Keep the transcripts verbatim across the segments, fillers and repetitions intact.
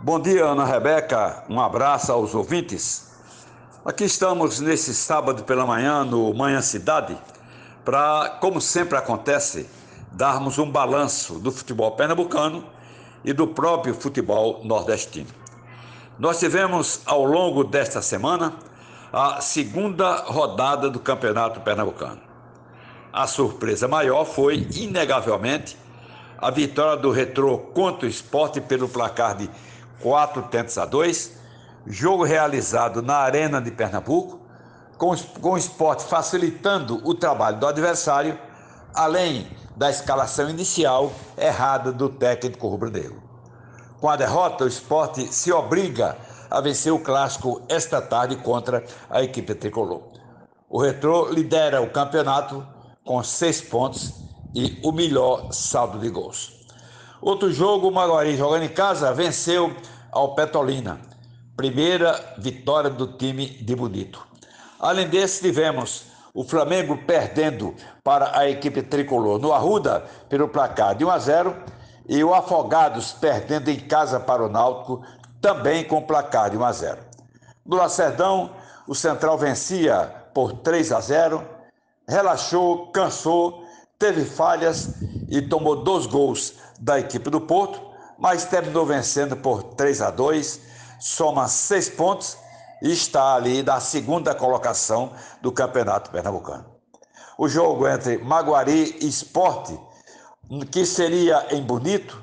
Bom dia, Ana Rebeca. Um abraço aos ouvintes. Aqui estamos nesse sábado pela manhã, no Manhã Cidade, para, como sempre acontece, darmos um balanço do futebol pernambucano e do próprio futebol nordestino. Nós tivemos, ao longo desta semana, a segunda rodada do Campeonato Pernambucano. A surpresa maior foi, inegavelmente, a vitória do Retrô contra o Sport pelo placar de quatro tentos a dois, jogo realizado na Arena de Pernambuco, com, com o Sport facilitando o trabalho do adversário, além da escalação inicial errada do técnico rubro-negro. Com a derrota, o Sport se obriga a vencer o clássico esta tarde contra a equipe tricolor. O Retrô lidera o campeonato com seis pontos e o melhor saldo de gols. Outro jogo, o Maguari, jogando em casa, venceu ao Petrolina. Primeira vitória do time de Bonito. Além desse, tivemos o Flamengo perdendo para a equipe tricolor no Arruda pelo placar de um a zero e o Afogados perdendo em casa para o Náutico também com placar de um a zero. No Lacerdão, o Central vencia por três a zero, relaxou, cansou, teve falhas e tomou dois gols da equipe do Porto, mas terminou vencendo por três a dois, soma seis pontos e está ali na segunda colocação do Campeonato Pernambucano. O jogo entre Maguari e Sport, que seria em Bonito,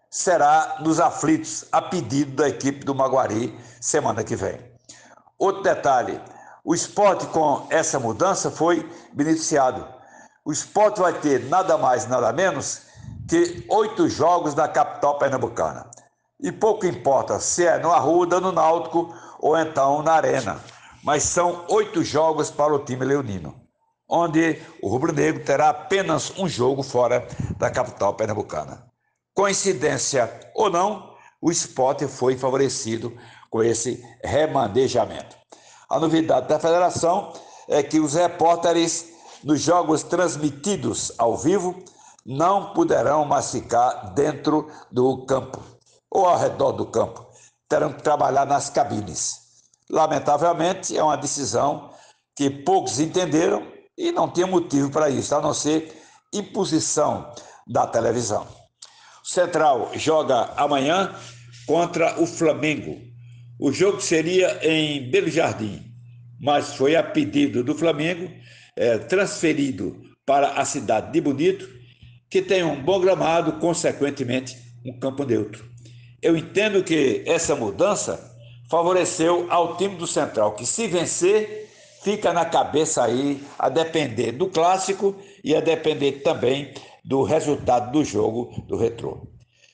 será nos aflitos, a pedido da equipe do Maguari, semana que vem. Outro detalhe, o Sport com essa mudança foi beneficiado. O Sport vai ter nada mais, nada menos que oito jogos na capital pernambucana. E pouco importa se é no Arruda, no Náutico ou então na Arena. Mas são oito jogos para o time leonino, onde o rubro-negro terá apenas um jogo fora da capital pernambucana. Coincidência ou não, o Sport foi favorecido com esse remanejamento. A novidade da federação é que os repórteres nos jogos transmitidos ao vivo não poderão mais ficar dentro do campo ou ao redor do campo. Terão que trabalhar nas cabines. Lamentavelmente, é uma decisão que poucos entenderam e não tem motivo para isso, a não ser imposição da televisão. O Central joga amanhã contra o Flamengo. O jogo seria em Belo Jardim, mas foi a pedido do Flamengo é, transferido para a cidade de Bonito, que tem um bom gramado, consequentemente um campo neutro. Eu entendo que essa mudança favoreceu ao time do Central, que se vencer, fica na cabeça aí a depender do clássico e a depender também do resultado do jogo do Retrô.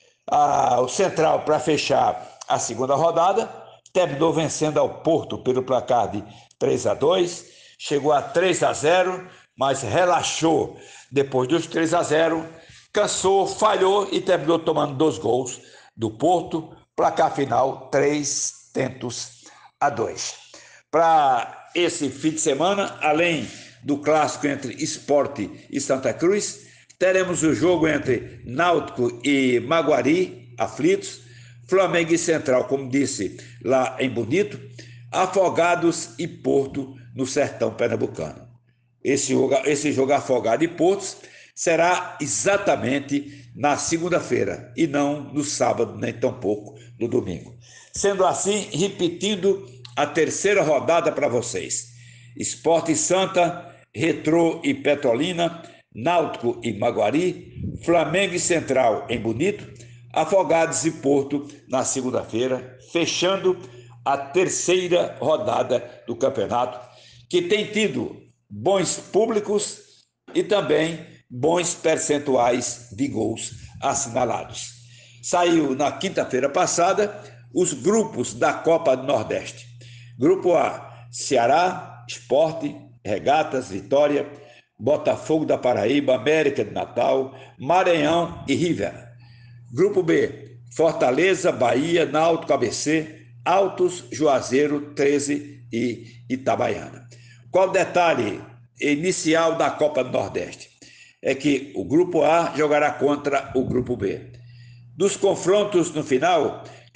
Ah, o Central, para fechar a segunda rodada, terminou vencendo ao Porto pelo placar de três a dois, chegou a três a zero, mas relaxou depois dos três a zero, cansou, falhou e terminou tomando dois gols do Porto, placar final três tentos a dois. Para esse fim de semana, além do clássico entre Sport e Santa Cruz, teremos o jogo entre Náutico e Maguari, aflitos, Flamengo e Central, como disse, lá em Bonito, Afogados e Porto, no sertão pernambucano. Esse jogo, esse jogo Afogado e Portos será exatamente na segunda-feira e não no sábado, nem tampouco no domingo. Sendo assim, repetindo a terceira rodada para vocês. Sport e Santa, Retrô e Petrolina, Náutico e Maguari, Flamengo e Central em Bonito, Afogados e Porto na segunda-feira, fechando a terceira rodada do campeonato, que tem tido bons públicos e também bons percentuais de gols assinalados. Saiu na quinta-feira passada os grupos da Copa do Nordeste. Grupo A, Ceará, Sport, Regatas, Vitória, Botafogo da Paraíba, América de Natal, Maranhão e River. Grupo B, Fortaleza, Bahia, Náutico, A B C, Altos, Juazeiro, treze e Itabaiana. Qual o detalhe inicial da Copa do Nordeste? É que o Grupo A jogará contra o Grupo B. Dos confrontos no final,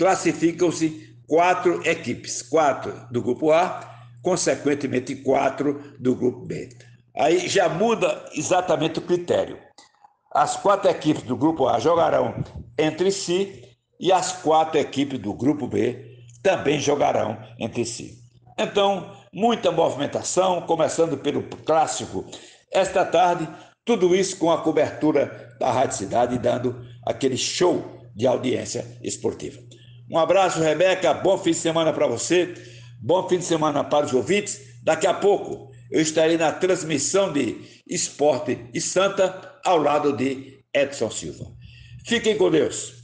classificam-se quatro equipes, quatro do grupo A, consequentemente quatro do grupo B. Aí já muda exatamente o critério. As quatro equipes do grupo A jogarão entre si e as quatro equipes do grupo B também jogarão entre si. Então, muita movimentação, começando pelo clássico esta tarde, tudo isso com a cobertura da Rádio Cidade, dando aquele show de audiência esportiva. Um abraço, Rebeca, bom fim de semana para você, bom fim de semana para os ouvintes. Daqui a pouco eu estarei na transmissão de Esporte e Santa, ao lado de Edson Silva. Fiquem com Deus.